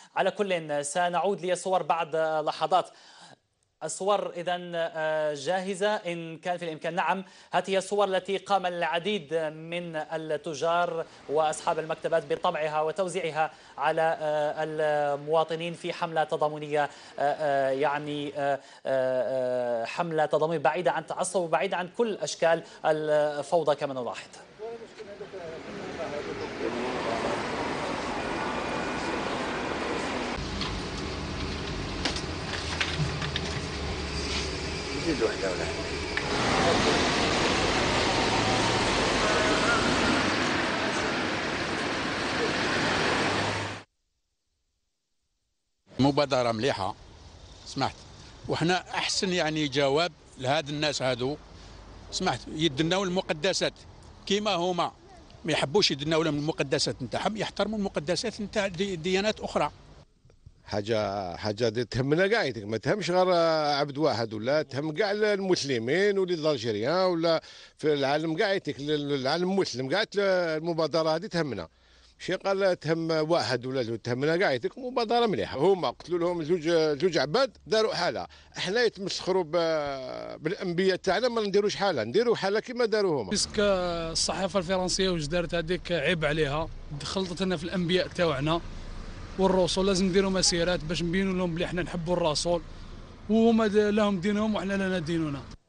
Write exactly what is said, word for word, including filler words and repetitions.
على كل سنعود للصور بعد لحظات. الصور إذا جاهزة إن كان في الإمكان. نعم، هذه الصور التي قام العديد من التجار وأصحاب المكتبات بطبعها وتوزيعها على المواطنين في حملة تضامنية، يعني حملة تضامنية بعيدة عن التعصب وبعيدة عن كل أشكال الفوضى كما نلاحظ. زيد واحدة ولا مبادرة مليحة سمعت، وحنا أحسن يعني جواب لهاد الناس هادو سمعت يدناو المقدسات كيما هما ما يحبوش يدناو لهم المقدسات نتاعهم، يحترموا المقدسات نتاع ديانات أخرى. حاجه حاجه دي تهمنا كاع، ما تهمش غير عبد واحد، ولا تهم كاع المسلمين ولي الالجيريان ولا في العالم كاع، العالم المسلم كاع المبادره هذه تهمنا، ماشي قال تهم واحد ولا زوج، تهمنا كاع. مبادره مليحه، هما قتلوا لهم زوج زوج عباد داروا حاله، احنا يتمسخروا بالانبياء تاعنا، ما نديروش حاله، نديروا حاله كما داروا هما. باسكو الصحافه الفرنسيه واش دارت هذيك عيب عليها، خلطت لنا في الانبياء تاعنا والرسل. لازم نديروا مسيرات باش نبينوا لهم بلي احنا نحبوا الرسول، وهما لهم دينهم وحنا لنا ديننا.